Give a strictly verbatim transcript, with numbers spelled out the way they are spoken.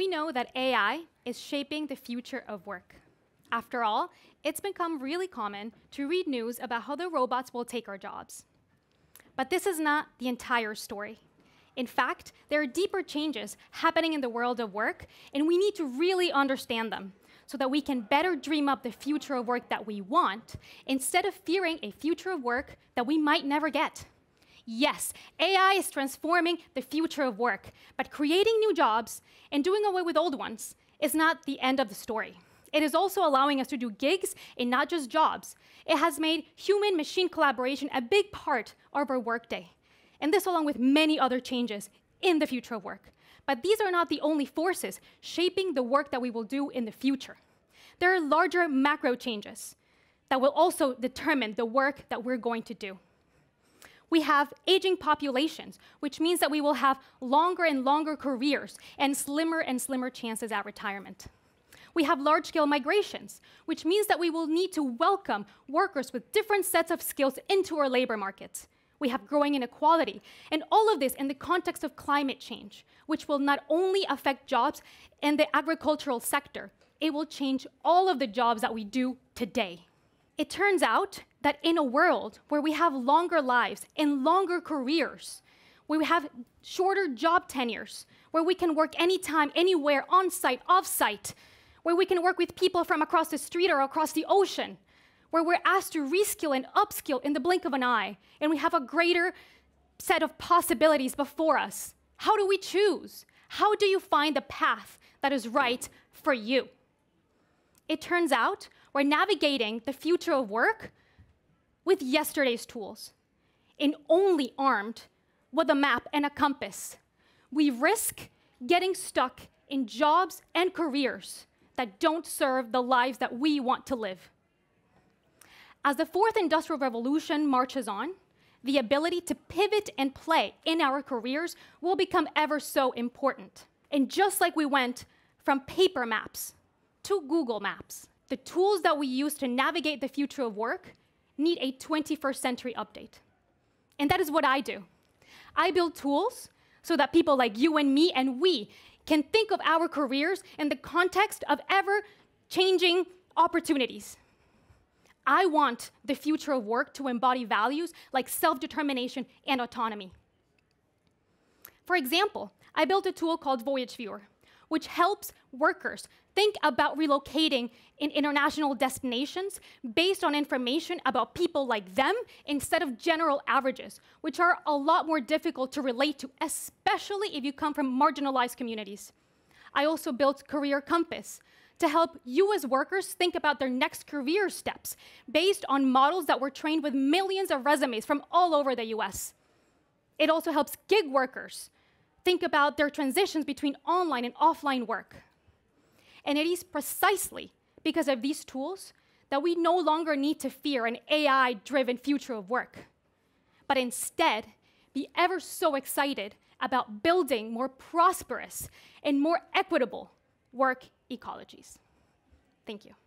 We know that A I is shaping the future of work. After all, it's become really common to read news about how the robots will take our jobs. But this is not the entire story. In fact, there are deeper changes happening in the world of work, and we need to really understand them so that we can better dream up the future of work that we want, instead of fearing a future of work that we might never get. Yes, A I is transforming the future of work, but creating new jobs and doing away with old ones is not the end of the story. It is also allowing us to do gigs and not just jobs. It has made human-machine collaboration a big part of our workday, and this along with many other changes in the future of work. But these are not the only forces shaping the work that we will do in the future. There are larger macro changes that will also determine the work that we're going to do. We have aging populations, which means that we will have longer and longer careers and slimmer and slimmer chances at retirement. We have large-scale migrations, which means that we will need to welcome workers with different sets of skills into our labor markets. We have growing inequality, and all of this in the context of climate change, which will not only affect jobs in the agricultural sector, it will change all of the jobs that we do today. It turns out that in a world where we have longer lives and longer careers, where we have shorter job tenures, where we can work anytime, anywhere, on-site, off-site, where we can work with people from across the street or across the ocean, where we're asked to reskill and upskill in the blink of an eye, and we have a greater set of possibilities before us. How do we choose? How do you find the path that is right for you? It turns out we're navigating the future of work with yesterday's tools, and only armed with a map and a compass. We risk getting stuck in jobs and careers that don't serve the lives that we want to live. As the fourth industrial revolution marches on, the ability to pivot and play in our careers will become ever so important. And just like we went from paper maps to Google Maps, the tools that we use to navigate the future of work need a twenty-first century update. And that is what I do. I build tools so that people like you and me and we can think of our careers in the context of ever-changing opportunities. I want the future of work to embody values like self-determination and autonomy. For example, I built a tool called Voyage Viewer, which helps workers think about relocating in international destinations based on information about people like them instead of general averages, which are a lot more difficult to relate to, especially if you come from marginalized communities. I also built Career Compass to help you as workers think about their next career steps based on models that were trained with millions of resumes from all over the U S. It also helps gig workers think about their transitions between online and offline work. And it is precisely because of these tools that we no longer need to fear an A I-driven future of work, but instead be ever so excited about building more prosperous and more equitable work ecologies. Thank you.